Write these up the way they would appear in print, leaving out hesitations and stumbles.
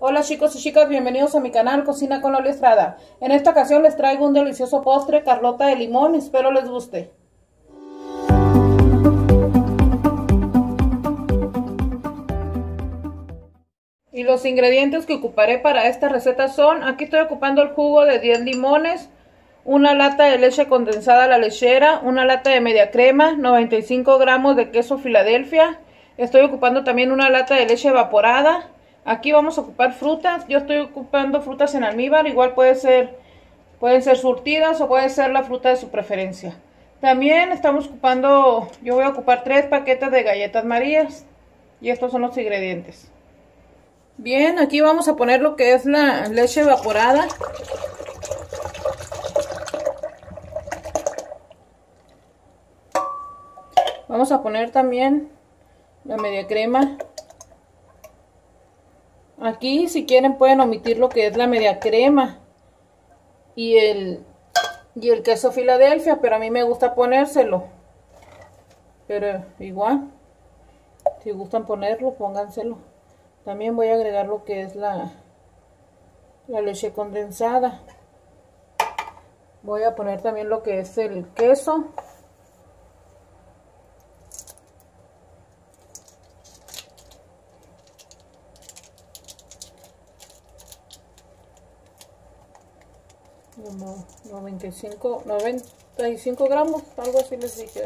Hola chicos y chicas, bienvenidos a mi canal Cocina con Loli Estrada. En esta ocasión les traigo un delicioso postre, Carlota de limón, espero les guste. Y los ingredientes que ocuparé para esta receta son, aquí estoy ocupando el jugo de 10 limones, una lata de leche condensada a la lechera, una lata de media crema, 95 gramos de queso Filadelfia, estoy ocupando también una lata de leche evaporada. Aquí vamos a ocupar frutas, yo estoy ocupando frutas en almíbar, igual pueden ser surtidas o puede ser la fruta de su preferencia. También estamos ocupando, yo voy a ocupar 3 paquetes de galletas Marías y estos son los ingredientes. Bien, aquí vamos a poner lo que es la leche evaporada. Vamos a poner también la media crema. Aquí si quieren pueden omitir lo que es la media crema y el queso Filadelfia, pero a mí me gusta ponérselo. Pero igual, si gustan ponerlo, pónganselo. También voy a agregar lo que es la leche condensada. Voy a poner también lo que es el queso. Como 95 gramos, algo así les dije.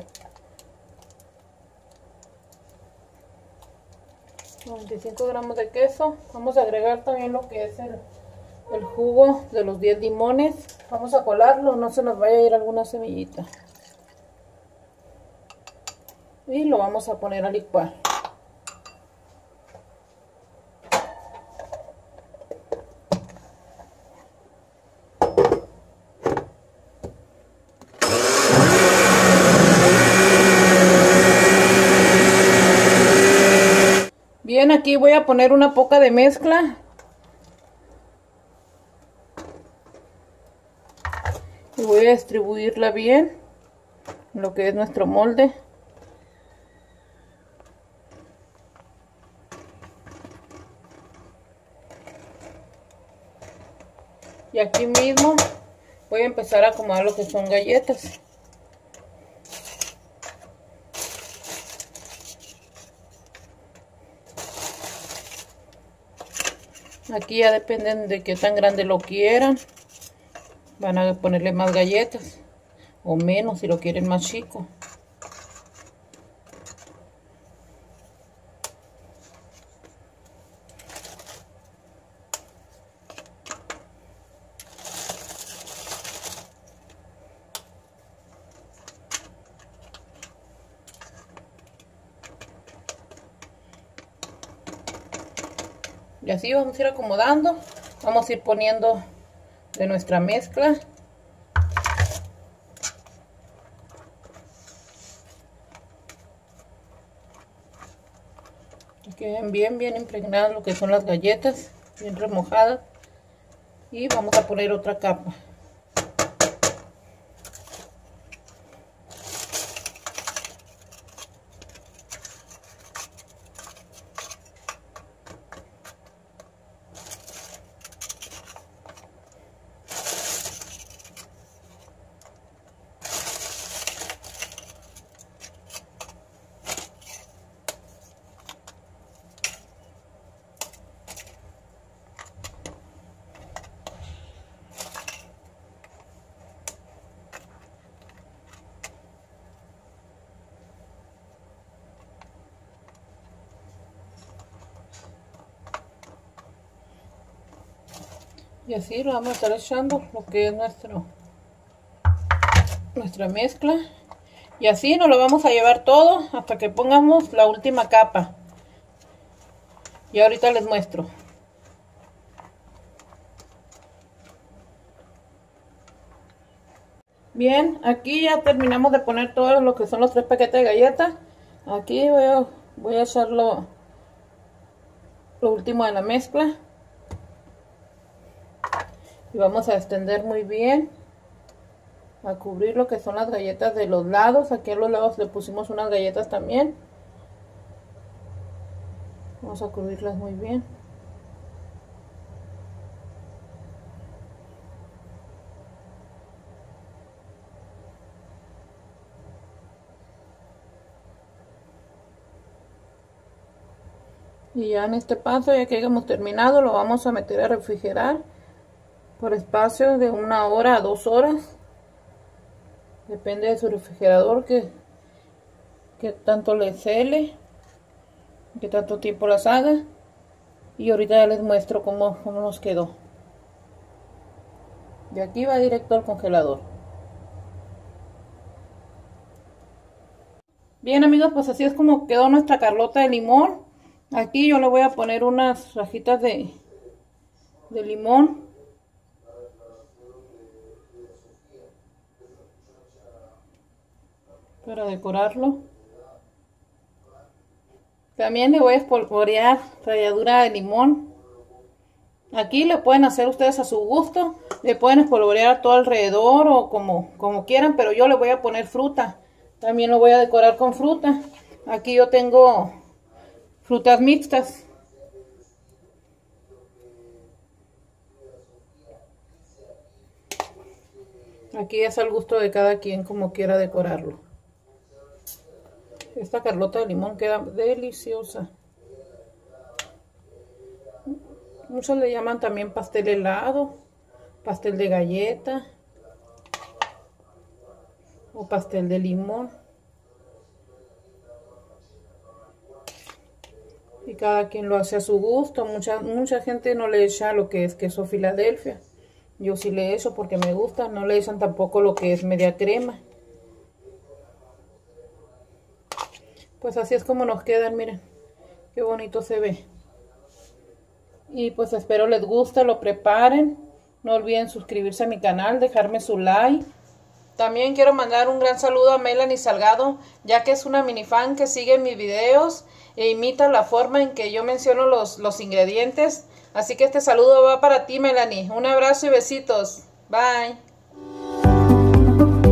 95 gramos de queso. Vamos a agregar también lo que es el jugo de los 10 limones. Vamos a colarlo, no se nos vaya a ir alguna semillita. Y lo vamos a poner a licuar. Bien, aquí voy a poner una poca de mezcla. Y voy a distribuirla bien en lo que es nuestro molde. Y aquí mismo voy a empezar a acomodar lo que son galletas. Aquí ya dependen de qué tan grande lo quieran. Van a ponerle más galletas o menos si lo quieren más chico. Y así vamos a ir acomodando. Vamos a ir poniendo de nuestra mezcla. Que queden bien impregnadas lo que son las galletas, bien remojadas. Y vamos a poner otra capa. Y así lo vamos a estar echando lo que es nuestra mezcla. Y así nos lo vamos a llevar todo hasta que pongamos la última capa. Y ahorita les muestro. Bien, aquí ya terminamos de poner todo lo que son los 3 paquetes de galletas. Aquí voy a echar lo último de la mezcla. Y vamos a extender muy bien. A cubrir lo que son las galletas de los lados. Aquí a los lados le pusimos unas galletas también. Vamos a cubrirlas muy bien. Y ya en este paso, ya que hayamos terminado, lo vamos a meter a refrigerar por espacio de 1 hora a 2 horas. Depende de su refrigerador que tanto le cele, que tanto tiempo las haga. Y ahorita ya les muestro cómo nos quedó. De aquí va directo al congelador. Bien amigos, pues así es como quedó nuestra carlota de limón. Aquí yo le voy a poner unas rajitas de limón. Para decorarlo. También le voy a espolvorear ralladura de limón. Aquí le pueden hacer ustedes a su gusto. Le pueden espolvorear todo alrededor o como quieran, pero yo le voy a poner fruta. También lo voy a decorar con fruta. Aquí yo tengo frutas mixtas. Aquí es al gusto de cada quien como quiera decorarlo. Esta carlota de limón queda deliciosa. Muchos le llaman también pastel helado, pastel de galleta o pastel de limón. Y cada quien lo hace a su gusto. Mucha gente no le echa lo que es queso Filadelfia. Yo sí le echo porque me gusta. No le echan tampoco lo que es media crema. Pues así es como nos quedan, miren. Qué bonito se ve. Y pues espero les guste, lo preparen. No olviden suscribirse a mi canal, dejarme su like. También quiero mandar un gran saludo a Melanie Salgado, ya que es una mini fan que sigue mis videos e imita la forma en que yo menciono los ingredientes. Así que este saludo va para ti, Melanie. Un abrazo y besitos. Bye.